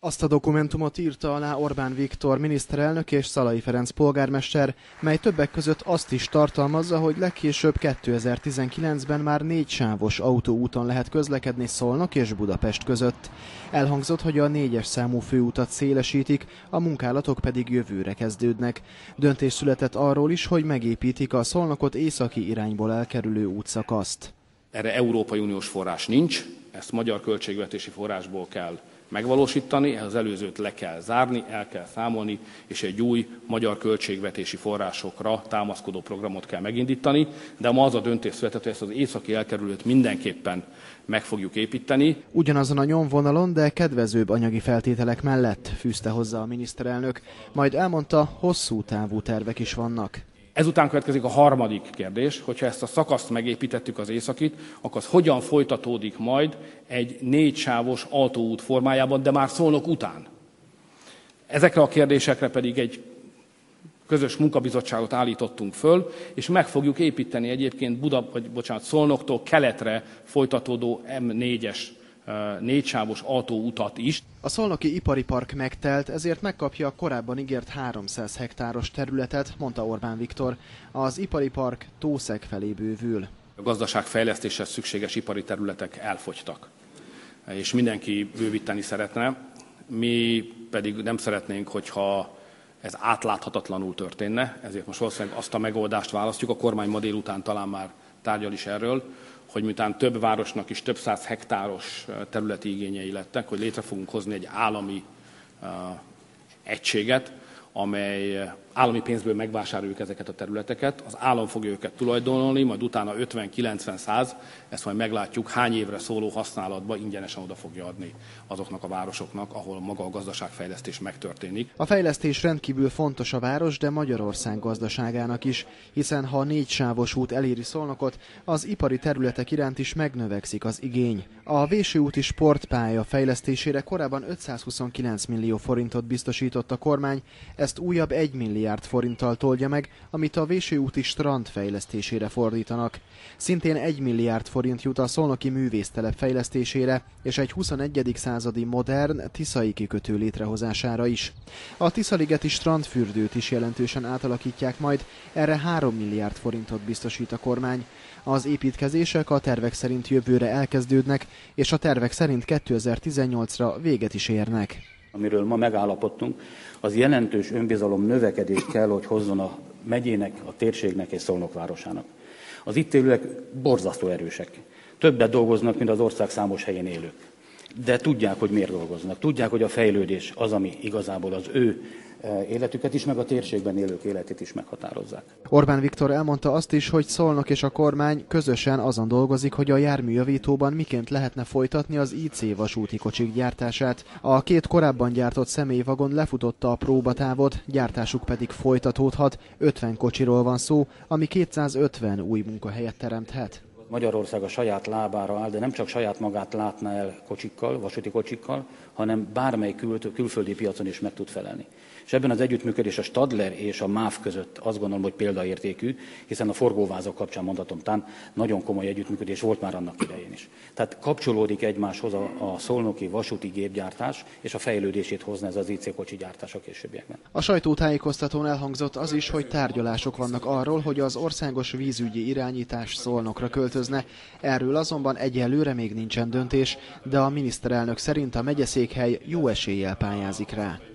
Azt a dokumentumot írta alá Orbán Viktor miniszterelnök és Szalai Ferenc polgármester, mely többek között azt is tartalmazza, hogy legkésőbb 2019-ben már 4 sávos autóúton lehet közlekedni Szolnok és Budapest között. Elhangzott, hogy a 4-es számú főutat szélesítik, a munkálatok pedig jövőre kezdődnek. Döntés született arról is, hogy megépítik a Szolnokot északi irányból elkerülő útszakaszt. Erre Európai Uniós forrás nincs, ezt magyar költségvetési forrásból kell megvalósítani, az előzőt le kell zárni, el kell számolni, és egy új magyar költségvetési forrásokra támaszkodó programot kell megindítani, de ma az a döntés született, hogy ezt az északi elkerülőt mindenképpen meg fogjuk építeni. Ugyanazon a nyomvonalon, de kedvezőbb anyagi feltételek mellett, fűzte hozzá a miniszterelnök, majd elmondta, hosszú távú tervek is vannak. Ezután következik a harmadik kérdés, hogyha ezt a szakaszt megépítettük, az északit, akkor az hogyan folytatódik majd egy 4 sávos autóút formájában, de már Szolnok után. Ezekre a kérdésekre pedig egy közös munkabizottságot állítottunk föl, és meg fogjuk építeni egyébként Szolnoktól keletre folytatódó M4-es 4 sávos autóutat is. A szolnoki ipari park megtelt, ezért megkapja a korábban ígért 300 hektáros területet, mondta Orbán Viktor. Az ipari park Tószeg felé bővül. A gazdaságfejlesztéshez szükséges ipari területek elfogytak, és mindenki bővíteni szeretne. Mi pedig nem szeretnénk, hogyha ez átláthatatlanul történne, ezért most valószínűleg azt a megoldást választjuk, a kormány ma délután talán már tárgyal is erről, hogy miután több városnak is több száz hektáros területi igényei lettek, hogy létre fogunk hozni egy állami egységet, amely állami pénzből megvásároljuk ezeket a területeket, az állam fogja őket tulajdonolni, majd utána 50-90-100, ezt majd meglátjuk, hány évre szóló használatba ingyenesen oda fogja adni azoknak a városoknak, ahol maga a gazdaságfejlesztés megtörténik. A fejlesztés rendkívül fontos a város, de Magyarország gazdaságának is, hiszen ha a 4 sávos út eléri Szolnokot, az ipari területek iránt is megnövekszik az igény. A Vésőúti sportpálya fejlesztésére korábban 529 millió forintot biztosított a kormány, ezt újabb 1 milliárd forinttal toldja meg, amit a Vésőúti strand fejlesztésére fordítanak. Szintén 1 milliárd forint jut a szolnoki művésztelep fejlesztésére és egy 21. századi modern tiszai kikötő létrehozására is. A tiszaligeti strandfürdőt is jelentősen átalakítják majd, erre 3 milliárd forintot biztosít a kormány. Az építkezések a tervek szerint jövőre elkezdődnek, és a tervek szerint 2018-ra véget is érnek. Amiről ma megállapodtunk, az jelentős önbizalom növekedést kell, hogy hozzon a megyének, a térségnek és Szolnok városának. Az itt élők borzasztó erősek. Többet dolgoznak, mint az ország számos helyén élők. De tudják, hogy miért dolgoznak. Tudják, hogy a fejlődés az, ami igazából az ő életüket is, meg a térségben élők életét is meghatározzák. Orbán Viktor elmondta azt is, hogy Szolnok és a kormány közösen azon dolgozik, hogy a járműjavítóban miként lehetne folytatni az IC vasúti kocsik gyártását. A 2 korábban gyártott személyvagon lefutotta a próbatávot, gyártásuk pedig folytatódhat. 50 kocsiról van szó, ami 250 új munkahelyet teremthet. Magyarország a saját lábára áll, de nem csak saját magát látná el kocsikkal, vasúti kocsikkal, hanem bármely külföldi piacon is meg tud felelni. És ebben az együttműködés a Stadler és a MÁV között azt gondolom, hogy példaértékű, hiszen a forgóvázak kapcsán mondhatom, tán nagyon komoly együttműködés volt már annak idején is. Tehát kapcsolódik egymáshoz a szolnoki vasúti gépgyártás, és a fejlődését hozna ez az IC kocsi gyártás a későbbiekben. A sajtótájékoztatón elhangzott az is, hogy tárgyalások vannak arról, hogy az országos vízügyi irányítás Szolnokra költözne. Erről azonban egyelőre még nincsen döntés, de a miniszterelnök szerint a megyeszékhely jó eséllyel pályázik rá.